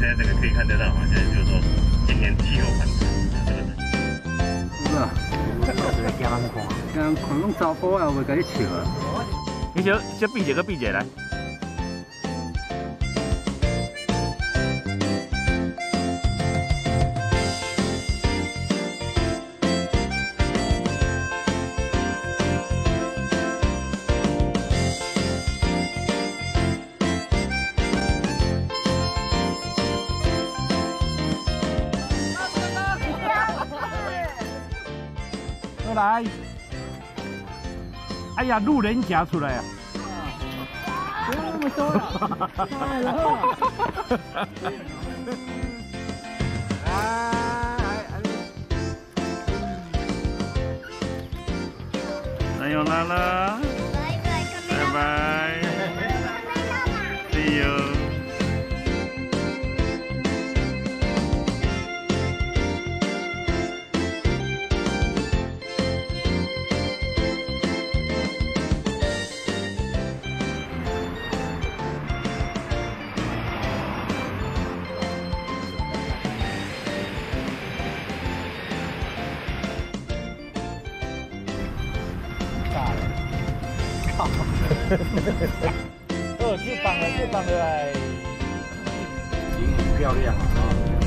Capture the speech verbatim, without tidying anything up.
在这个可以看得到哈，现在就是说今年气候反常，这个是。 是啊，惊人看，惊人看，拢查甫也袂甲你笑啊。 你小小闭一个闭一个来。 来，哎呀，路人甲出来啊！不要那么多了，太了。 还有啦啦，拜拜 ，See you。 哦，最棒了，最棒的哎，景很漂亮啊。